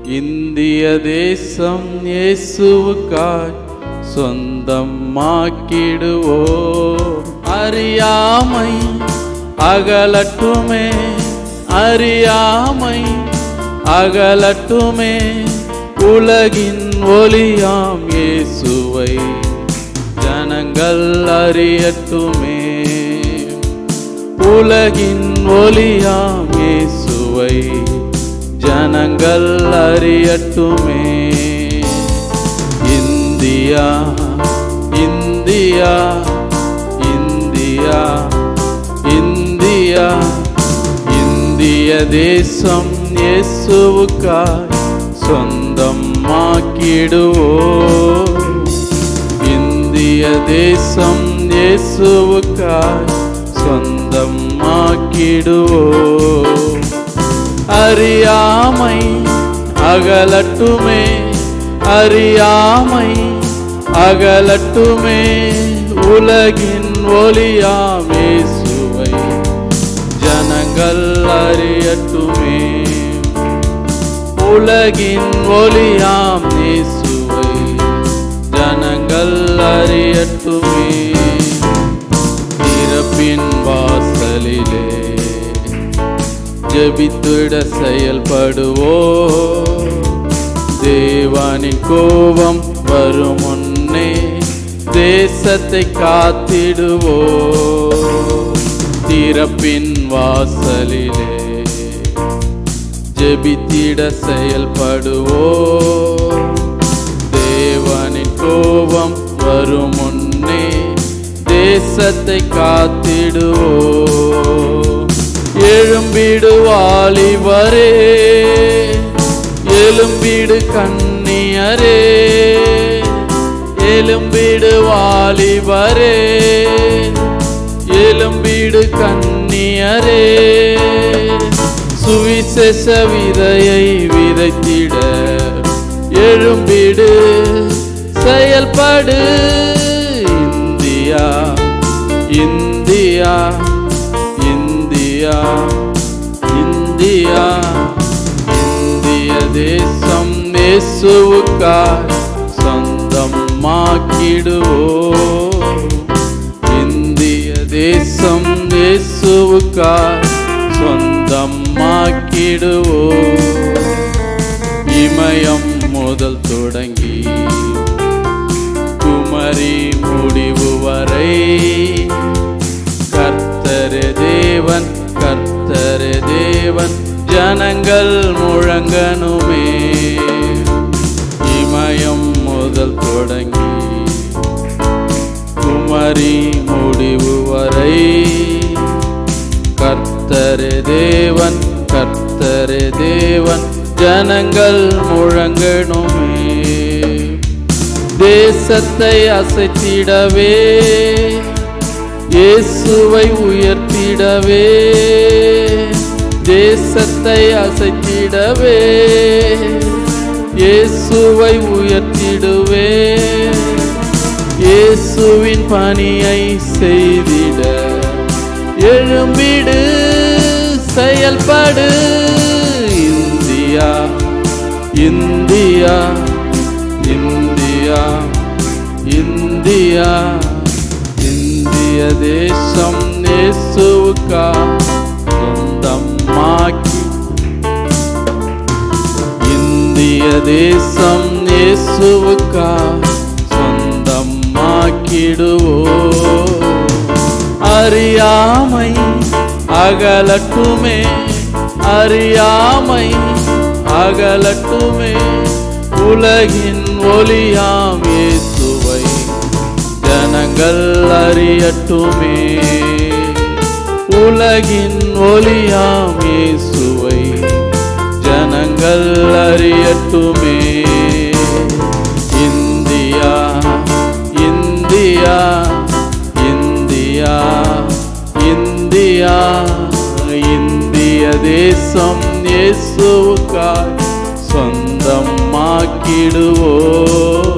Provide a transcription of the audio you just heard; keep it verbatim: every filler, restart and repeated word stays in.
இந்திய தேசம் இயேசுவுக்காய் சொந்தமாக்கிடுவோம். அறியாமை அகலட்டுமே, அறியாமை அகலட்டுமே, உலகின் ஒளியாம் இயேசுவை ஜனங்கள் அறியட்டுமே. உலகின் ஒளியாம் இயேசுவை ஜனங்கள் அறியட்டுமே. இந்தியா இந்தியா இந்தியா இந்தியா இந்திய தேசம் இயேசுவுக்காய் சொந்தமாக்கிடுவோம். இந்திய தேசம் இயேசுவுக்காய் சொந்தமாக்கிடுவோம். அறியாமை அகலட்டுமே, அறியாமை அகலட்டுமே, உலகின் ஒளியாம் இயேசுவை ஜனங்கள் அறியட்டுமே. உலகின் ஒளியாம் இயேசுவை ஜனங்கள் அறியட்டுமே. திறப்பின் வாசலிலே ஜெபித்திட செயல்படுவோம். தேவனின் கோபம் வரும் முன்னே தேசத்தை காத்திடுவோம். திறப்பின் வாசலிலே ஜெபித்திட செயல்படுவோம். தேவனின் கோபம் வரும் முன்னே தேசத்தை காத்திடுவோம். எழும்பிடு வாலிபரே, எழும்பிடு கன்னியரே, எழும்பிடு வாலிபரே, எழும்பிடு கன்னியரே, சுவிசேஷ விதையை விதைத்திட எழும்பிடு செயல்படு. இந்தியா இந்தியா இந்தியா இந்தியா இந்திய தேசம் இயேசுவுக்காய் சொந்தமாக்கிடுவோம். இந்திய தேசம் இயேசுவுக்காய் சொந்தமாக்கிடுவோம். இமயம் முதல் தொடங்கி குமரி முடிவு வரை கர்த்தரே தேவன், கர்த்தரே தேவன், ஜனங்கள் முழங்கணுமே. இமயம் முதல் தொடங்கி குமரி முடிவு வரை கர்த்தரே தேவன், கர்த்தரே தேவன், ஜனங்கள் முழங்கணுமே. தேசத்தை அசைத்திடவே, இயேசுவை உயர்த்திடவே, தேசத்தை அசைத்திடவே, இயேசுவை உயர்த்திடுவே. இயேசுவின் பணியை செய்திட எழும்பிடு செயல்படு. இந்தியா இந்தியா இந்தியா இந்தியா இந்திய தேசம் இயேசுவுக்காய் சொந்தமாக்கி, இந்திய தேசம் இயேசுவுக்காய் சொந்தமாக்கிடுவோம். அறியாமை அகலட்டுமே, அறியாமை அகலட்டுமே, உலகின் ஒளியாம் இயேசுவை ஜனங்கள் அறியட்டுமே. உலகின் ஒளியாம் இயேசுவை ஜனங்கள் அறியட்டுமே. இந்தியா இந்தியா இந்தியா இந்தியா இந்திய தேசம் இயேசுவுக்காய் சொந்தமாக்கிடுவோம்.